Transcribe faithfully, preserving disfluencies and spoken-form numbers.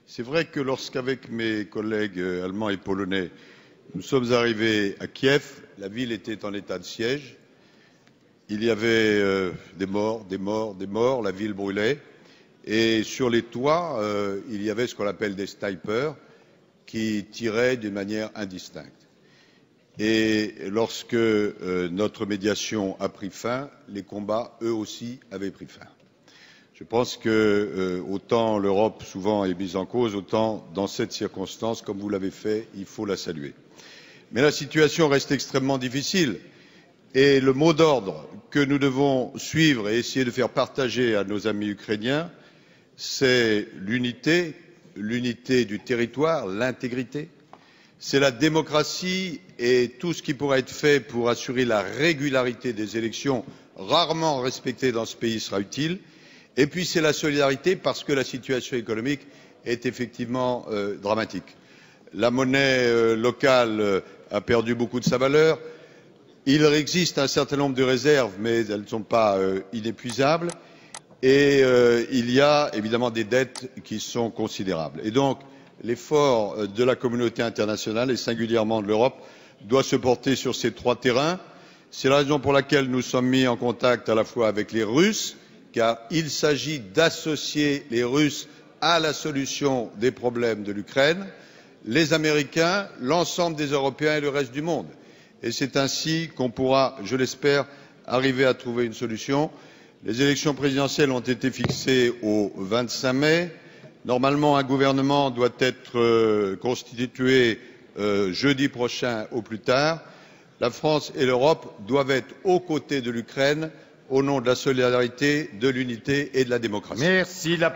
C'est vrai que lorsqu'avec mes collègues allemands et polonais, nous sommes arrivés à Kiev, la ville était en état de siège. Il y avait euh, des morts, des morts, des morts, la ville brûlait. Et sur les toits, euh, il y avait ce qu'on appelle des snipers qui tiraient d'une manière indistincte. Et lorsque euh, notre médiation a pris fin, les combats, eux aussi, avaient pris fin. Je pense que euh, autant l'Europe souvent est mise en cause, autant dans cette circonstance, comme vous l'avez fait, il faut la saluer. Mais la situation reste extrêmement difficile et le mot d'ordre que nous devons suivre et essayer de faire partager à nos amis ukrainiens, c'est l'unité, l'unité du territoire, l'intégrité, c'est la démocratie et tout ce qui pourra être fait pour assurer la régularité des élections, rarement respectées dans ce pays, sera utile. Et puis c'est la solidarité parce que la situation économique est effectivement euh, dramatique. La monnaie euh, locale euh, a perdu beaucoup de sa valeur. Il existe un certain nombre de réserves, mais elles ne sont pas euh, inépuisables. Et euh, il y a évidemment des dettes qui sont considérables. Et donc l'effort de la communauté internationale et singulièrement de l'Europe doit se porter sur ces trois terrains. C'est la raison pour laquelle nous sommes mis en contact à la fois avec les Russes, car il s'agit d'associer les Russes à la solution des problèmes de l'Ukraine, les Américains, l'ensemble des Européens et le reste du monde. Et c'est ainsi qu'on pourra, je l'espère, arriver à trouver une solution. Les élections présidentielles ont été fixées au vingt-cinq mai. Normalement, un gouvernement doit être euh, constitué euh, jeudi prochain au plus tard. La France et l'Europe doivent être aux côtés de l'Ukraine au nom de la solidarité, de l'unité et de la démocratie. Merci. La